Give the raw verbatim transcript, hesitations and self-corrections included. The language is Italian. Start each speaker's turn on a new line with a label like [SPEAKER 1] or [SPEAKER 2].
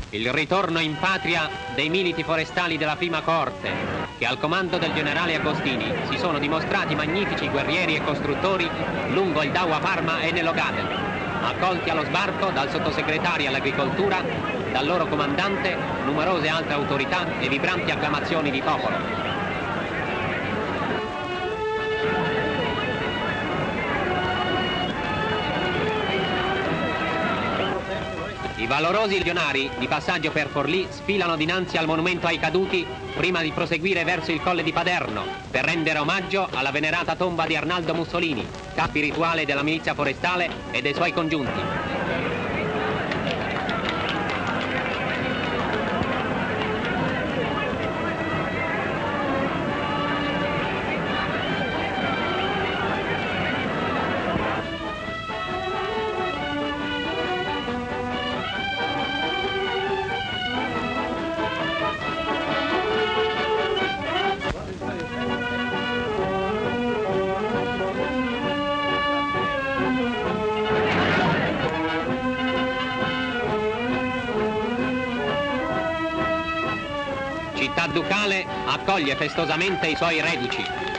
[SPEAKER 1] Il ritorno in patria dei militi forestali della prima corte, che al comando del generale Agostini si sono dimostrati magnifici guerrieri e costruttori lungo il Daua Parma e nell'Ogaden, accolti allo sbarco dal sottosegretario all'agricoltura, dal loro comandante, numerose altre autorità e vibranti acclamazioni di popolo. I valorosi legionari di passaggio per Forlì sfilano dinanzi al monumento ai caduti prima di proseguire verso il colle di Paderno per rendere omaggio alla venerata tomba di Arnaldo Mussolini, capo spirituale della milizia forestale e dei suoi congiunti. Città Ducale accoglie festosamente i suoi reduci.